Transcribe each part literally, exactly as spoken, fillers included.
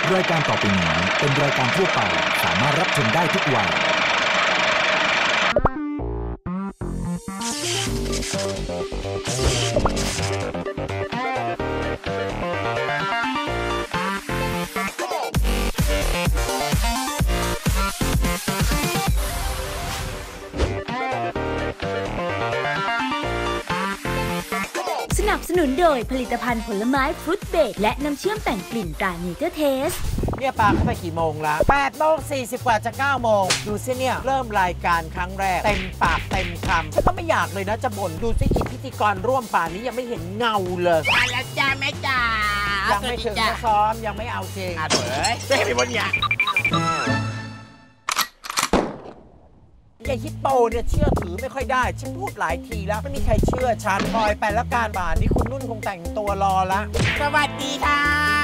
รายการต่อไปนี้เป็นรายการทั่วไปสามารถรับชมได้ทุกวัยสนับสนุนโดยผลิตภัณฑ์ผลไม้ฟรุตเบรดและน้ำเชื่อมแต่งกลิ่นตราเนเจอร์เทสเนี่ยปาเข้าไปกี่โมงละแปดโมงสี่สิบกว่าจะเก้าโมงดูซิเนี่ยเริ่มรายการครั้งแรกเต็มปากเต็มคำฉันก็ไม่อยากเลยนะจะบ่นดูซิอีพิธีกรร่วมป่านนี้ยังไม่เห็นเงาเลยมาแล้วจ้าแม่จ๋ายังไม่ถึงจะซ้อมยังไม่เอาจริงอ่ะเถอะเฮ้ยไปบนยาไอ้ฮิปโปเนี่ยเชื่อถือไม่ค่อยได้ฉันพูดหลายทีแล้วไม่มีใครเชื่อฉันปล่อยไปแล้วการบ่านนี้คุณนุ่นคงแต่งตัวรอละสวัสดีค่ะ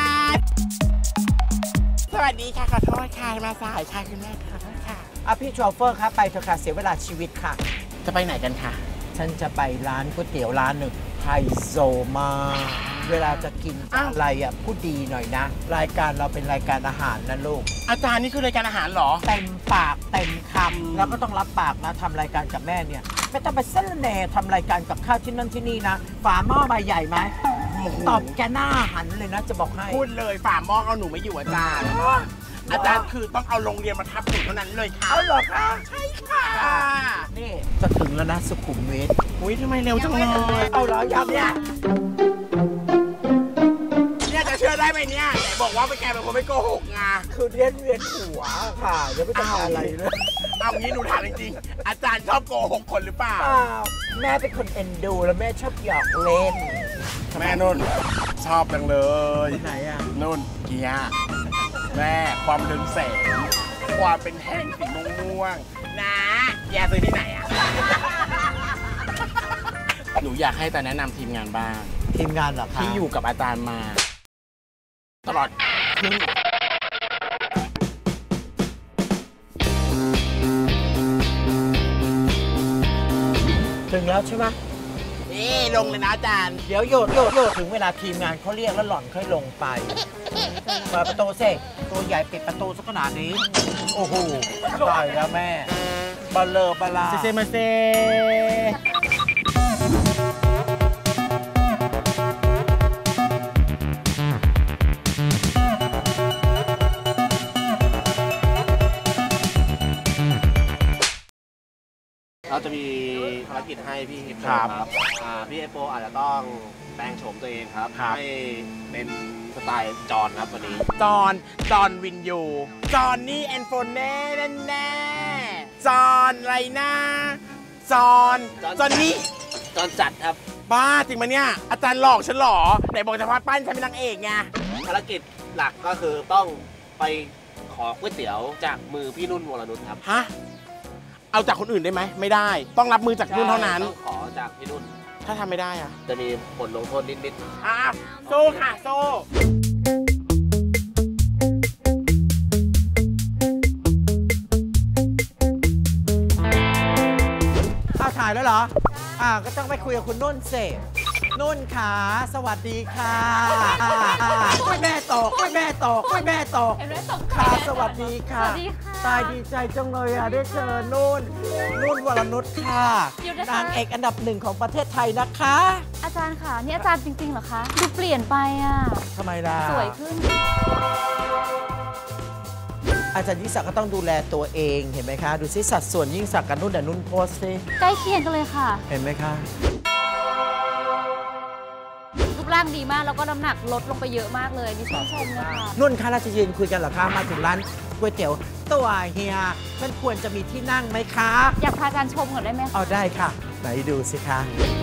สวัสดีค่ะขอโทษค่ะมาสายค่ะคุณแม่ขอโทษค่ะอ่ะพี่โชเฟอร์ครับไปเถอะค่ะเสียเวลาชีวิตค่ะจะไปไหนกันคะฉันจะไปร้านก๋วยเตี๋ยวร้านหนึ่งไฮโซมาเวลาจะกินอะไรอ่ะพูดดีหน่อยนะรายการเราเป็นรายการอาหารนะลูกอาจารย์นี่คือรายการอาหารเหรอเต็มปากเต็มคำแล้วก็ต้องรับปากนะทำรายการกับแม่เนี่ยไม่ต้องไปเส้นแหน่ทำรายการกับข้าวที่นั่นที่นี่นะฝาหม้อใบใหญ่ไหมตอบแกหน้าหันเลยนะจะบอกให้พูดเลยฝาหม้อเอาหนูไม่อยู่อาจารย์อาจารย์คือต้องเอาโรงเรียนมาทับหนูเท่านั้นเลยค่ะเอาเหรอคะใช่ค่ะนี่จะถึงแล้วนะสุขุมวิทอุ้ยทำไมเร็วจังเลยเอาเหรอยังเนี่ยเนี่ยจะเชื่อได้ไหมเนี่ยไหนบอกว่าไม่แกเป็นคนไม่โกหกไงคือเรียนเวียนหัวค่ะยังไม่ต้องอะไรเลยเอางี้หนูถามจริงๆอาจารย์ชอบโกหกคนหรือเปล่าแม่เป็นคนเอ็นดูแล้วแม่ชอบหยอกเล่นแม่นุ่นชอบจังเลยไหนอ่ะนุ่นเกียร์แม่ความเรืองแสงความเป็นแห้งสีม่วงๆนะแกซื้อที่ไหนอ่ะหนูอยากให้แต่แนะนำทีมงานบ้างทีมงานเหรอคะที่อยู่กับอาจารย์มาตลอดครึ่งถึงแล้วใช่ไหมนี่ลงเลยนะอาจารย์เดี๋ยวโยดโยดโยดถึงเวลาทีมงานเขาเรียกแล้วหล่อนค่อยลงไปเปิดประตูเซ่ตัวใหญ่ปิดประตูสักขนาดนี้โอ้โหตายแล้วแม่บาเลอร์บาลาเซเซมาเซเราจะมีภารกิจให้พี่ฮิปโปครับพี่ฮิปโปอาจจะต้องแปลงโฉมตัวเองครับให้เป็นสไตล์จอนครับวันนี้จอนจอนวินยูจอนนี่แอนโฟนแน่แน่จอนอะไรนะจอนจอนนี่จอนจัดครับบ้าจริงไหมเนี่ยอาจารย์หลอกฉันหรอไหนบอกจะพาปั้นฉันเป็นนางเอกไงภารกิจหลักก็คือต้องไปขอก๋วยเตี๋ยวจากมือพี่นุ่นวรนุชครับฮะเอาจากคนอื่นได้ไหมไม่ได้ต้องรับมือจากนุ่นเท่านั้นต้องขอจากพี่นุ่นถ้าทำไม่ได้อะจะมีบทลงโทษนิดๆอ่ะโซ่ค่ะโซ่เอาถ่ายแล้วเหรออ่าก็ต้องไปคุยกับคุณนุ่นเสนุ่นขาสวัสดีค่ะแม่ตกแม่ตกแม่ตกขาสวัสดีค่ะตายดีใจจังเลยอ่ะได้เจอนุ่นนุ่นวรนุชค่ะนางเอกอันดับหนึ่งของประเทศไทยนะคะอาจารย์ค่ะนี่อาจารย์จริงๆเหรอคะดูเปลี่ยนไปอ่ะทำไมล่ะสวยขึ้นอาจารย์ยิ่งศักดิ์ก็ต้องดูแลตัวเองเห็นไหมคะดูซิสัดส่วนยิ่งศักดิ์กับนุ่นแต่นุ่นโพสซิใกล้เคียงกันเลยค่ะเห็นไหมคะรูปร่างดีมากแล้วก็น้ำหนักลดลงไปเยอะมากเลยนี่ชื่นชมเลยค่ะนุ่นคะเราจะยืนคุยกันเหรอคะมาถึงร้านก๋วยเตี๋ยวตัวเฮียมันควรจะมีที่นั่งไหมคะอยากพาอาจารย์ชมก่อนได้ไหมเอาได้ค่ะไหนดูสิคะ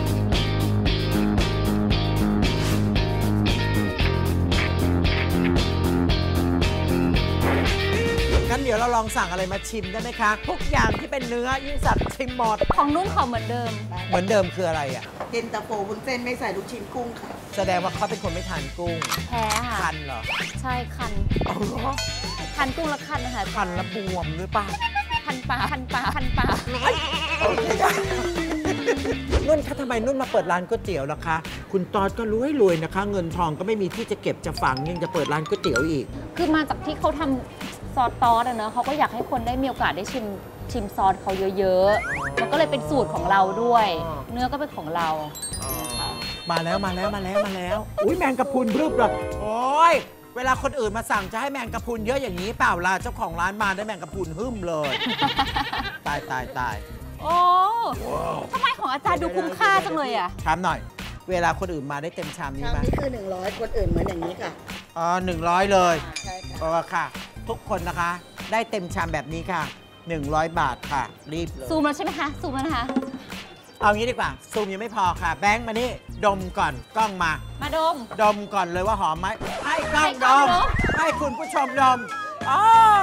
งั้นเดี๋ยวเราลองสั่งอะไรมาชิมได้ไหมคะทุกอย่างที่เป็นเนื้อยิ่งสักชิมหมดของนุ่นขอเหมือนเดิมเหมือนเดิมคืออะไรอ่ะเย็นตาโฟวุ้นเส้นไม่ใส่ลูกชิ้นกุ้งค่ะแสดงว่าเขาเป็นคนไม่ทานกุ้งแพ้ค่ะคันเหรอใช่คันอ๋อเหรอคันกุ้งแล้วคันนะคะคันแล้วบวมหรือเปล่าคันปากคันปากคันปากโอเคนุ่นคะทำไมนุ่นมาเปิดร้านก๋วยเตี๋ยวล่ะคะคุณตอดก็รวยรวยนะคะ เงินทองก็ไม่มีที่จะเก็บจะฝังยังจะเปิดร้านก๋วยเตี๋ยวอีกคือมาจากที่เขาทำซอสตอสอะเนอะเขาก็อยากให้คนได้มีโอกาสได้ชิมชิมซอสเขาเยอะๆมันก็เลยเป็นสูตรของเราด้วย เนื้อก็เป็นของเราค่ะมาแล้วมาแล้วมาแล้วมาแล้วอุ้ยแมงกะพรุนรึบเลยโอ้ยเวลาคนอื่นมาสั่งจะให้แมงกะพรุนเยอะอย่างนี้เปล่าล่ะเจ้าของร้านมาได้แมงกะพรุนหึ่มเลย ตายตายตายโอ้ทำไมของอาจารย์ดูคุ้มค่าจังเลยอ่ะถามหน่อย เวลาคนอื่นมาได้เต็มชามนี้ชามไหมนี้คือหนึ่งร้อยคนอื่นเหมือนอย่างนี้ค่ะอ๋อหนึ่งร้อยเลยใช่ค่ะเออค่ะ ทุกคนนะคะได้เต็มชามแบบนี้ค่ะหนึ่งร้อยบาทค่ะรีบเลยซูมแล้วใช่ไหมคะซูมแล้วนะคะเอางี้ดีกว่าซูมยังไม่พอค่ะ แบงค์มานี่ดมก่อนกล้องมามาดมดมก่อนเลยว่าหอมไหมให้กล้องให้กดล้องมดมให้คุณผู้ชมดมอ๋อ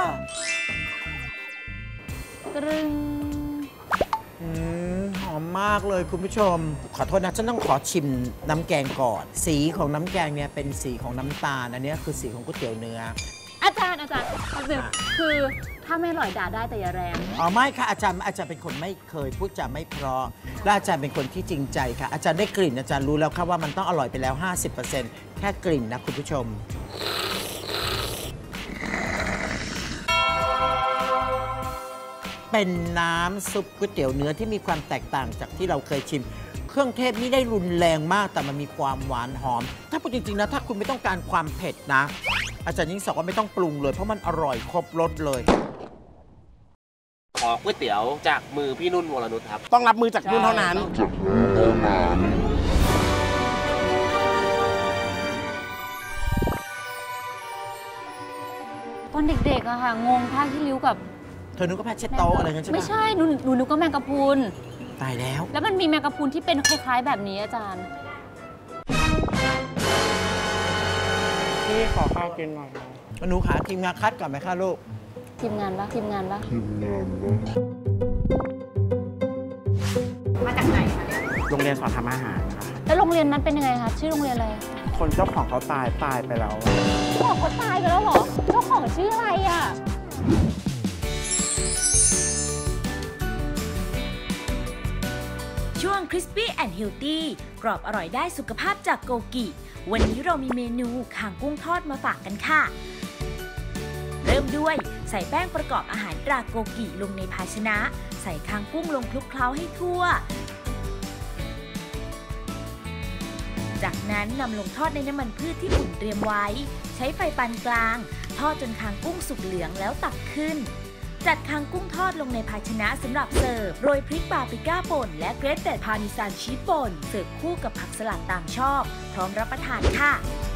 ตรึงอืมหอมมากเลยคุณผู้ชม ขอโทษนะฉันต้องขอชิมน้ำแกงก่อน สีของน้ำแกงเนี่ยเป็นสีของน้ำตาลอันนี้คือสีของก๋วยเตี๋ยวเนื้ออาจารย์อาจารย์แป๊บนึงคือถ้าไม่อร่อยด่าได้แต่อย่าแรงอ๋อไม่ค่ะอาจารย์อาจารย์เป็นคนไม่เคยพูดจาไม่เพราะและอาจารย์เป็นคนที่จริงใจค่ะอาจารย์ได้กลิ่นอาจารย์รู้แล้วค่ะว่ามันต้องอร่อยไปแล้ว ห้าสิบเปอร์เซ็นต์ แค่กลิ่นนะคุณผู้ชมเป็นน้ำซุปก๋วยเตี๋ยวเนื้อที่มีความแตกต่างจากที่เราเคยชิม เครื่องเทศไม่ได้รุนแรงมากแต่มันมีความหวานหอม ถ้าพูดจริงๆนะถ้าคุณไม่ต้องการความเผ็ดนะอาจารย์ยิ่งสอกว่าไม่ต้องปรุงเลยเพราะมันอร่อยครบรสเลยขอก๋วยเตี๋ยวจากมือพี่นุ่นวรนุชครับต้องรับมือจากนุ่นเท่านั้นตอนเด็กๆอะค่ะงงผ้าขี้ริ้วกับเธอนึกว่าแพทเช็ดโต๊ะอะไรกันใช่ไหมไม่ใช่หนูหนูนึกว่าแมงกะพรุนตายแล้วแล้วมันมีแมงกะพรุนที่เป็นคล้ายๆแบบนี้อาจารย์พี่ขอข้าวกินหน่อยนะหนูขาทีมงานคัดก่อนไหมคะลูกทีมงานปะทีมงานปะมาจากไหนคะเนี่ยโรงเรียนสอนทำอาหารค่ะแล้วโรงเรียนนั้นเป็นยังไงคะชื่อโรงเรียนอะไรคนเจ้าของเขาตายตายไปแล้วอะเจ้าของเขาตายไปแล้วเหรอเจ้าของชื่ออะไรอ่ะช่วง Crispy and Healthy กรอบอร่อยได้สุขภาพจากโกกิ วันนี้เรามีเมนูคางกุ้งทอดมาฝากกันค่ะ เริ่มด้วยใส่แป้งประกอบอาหารตราโกกิลงในภาชนะ ใส่คางกุ้งลงคลุกเคล้าให้ทั่ว จากนั้นนำลงทอดในน้ำมันพืชที่อุ่นเตรียมไว้ ใช้ไฟปานกลาง ทอดจนคางกุ้งสุกเหลืองแล้วตักขึ้น จัดคางกุ้งทอดลงในภาชนะสำหรับเสิร์ฟโรยพริกปาปริก้าป่นและเกรทเต็ดพาร์เมซานชีสป่นเสิร์ฟคู่กับผักสลัดตามชอบ พร้อมรับประทานค่ะ